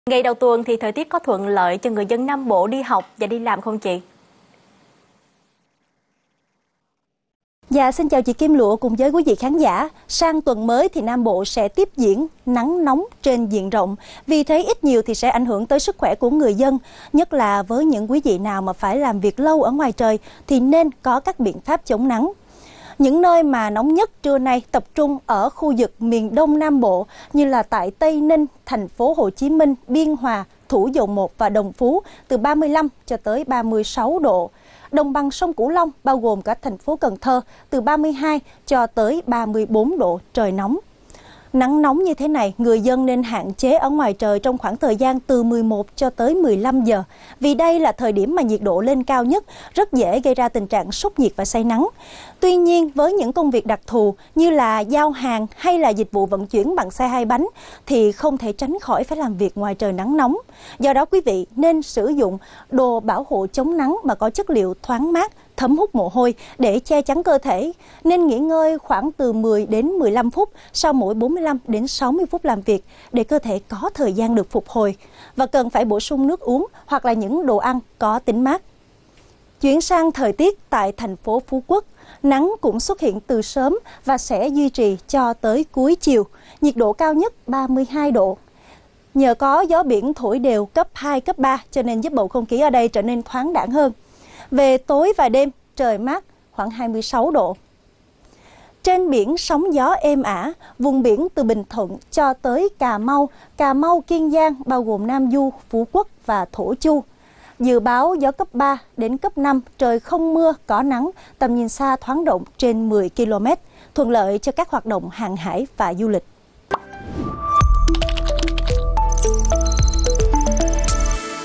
Ngày đầu tuần thì thời tiết có thuận lợi cho người dân Nam Bộ đi học và đi làm không chị? Dạ, xin chào chị Kim Lụa cùng với quý vị khán giả. Sang tuần mới thì Nam Bộ sẽ tiếp diễn nắng nóng trên diện rộng. Vì thế ít nhiều thì sẽ ảnh hưởng tới sức khỏe của người dân. Nhất là với những quý vị nào mà phải làm việc lâu ở ngoài trời thì nên có các biện pháp chống nắng. Những nơi mà nóng nhất trưa nay tập trung ở khu vực miền Đông Nam Bộ như là tại Tây Ninh, thành phố Hồ Chí Minh, Biên Hòa, Thủ Dầu Một và Đồng Phú từ 35 cho tới 36 độ. Đồng bằng sông Cửu Long bao gồm cả thành phố Cần Thơ từ 32 cho tới 34 độ, trời nóng. Nắng nóng như thế này, người dân nên hạn chế ở ngoài trời trong khoảng thời gian từ 11 cho tới 15 giờ. Vì đây là thời điểm mà nhiệt độ lên cao nhất, rất dễ gây ra tình trạng sốc nhiệt và say nắng. Tuy nhiên, với những công việc đặc thù như là giao hàng hay là dịch vụ vận chuyển bằng xe hai bánh thì không thể tránh khỏi phải làm việc ngoài trời nắng nóng. Do đó quý vị nên sử dụng đồ bảo hộ chống nắng mà có chất liệu thoáng mát, thấm hút mồ hôi để che chắn cơ thể. Nên nghỉ ngơi khoảng từ 10 đến 15 phút sau mỗi 45 đến 60 phút làm việc để cơ thể có thời gian được phục hồi. Và cần phải bổ sung nước uống hoặc là những đồ ăn có tính mát. Chuyển sang thời tiết tại thành phố Phú Quốc, nắng cũng xuất hiện từ sớm và sẽ duy trì cho tới cuối chiều. Nhiệt độ cao nhất 32 độ. Nhờ có gió biển thổi đều cấp 2, cấp 3 cho nên giúp bầu không khí ở đây trở nên thoáng đãng hơn. Về tối và đêm, trời mát khoảng 26 độ. Trên biển sóng gió êm ả, vùng biển từ Bình Thuận cho tới Cà Mau, Kiên Giang bao gồm Nam Du, Phú Quốc và Thổ Chu. Dự báo gió cấp 3 đến cấp 5, trời không mưa, có nắng, tầm nhìn xa thoáng động trên 10 km, thuận lợi cho các hoạt động hàng hải và du lịch.